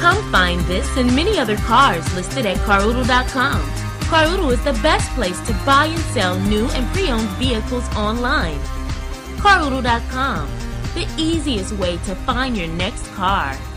Come find this and many other cars listed at caroodle.com. Caroodle is the best place to buy and sell new and pre-owned vehicles online. Caroodle.com, the easiest way to find your next car.